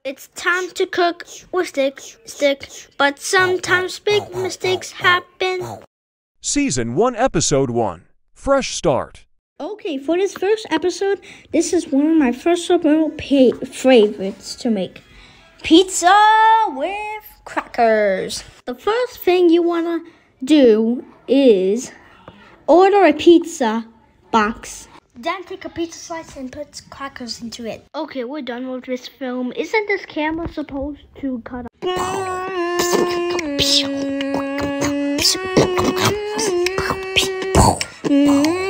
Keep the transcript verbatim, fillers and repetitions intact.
It's time to cook with stick, stick, but sometimes big mistakes happen. Season one, Episode one. Fresh Start. Okay, for this first episode, this is one of my first real pa- favorites to make. Pizza with crackers. The first thing you want to do is order a pizza box. Then take a pizza slice and put crackers into it. Okay, we're done with this film. Isn't this camera supposed to cut off? Mm-hmm.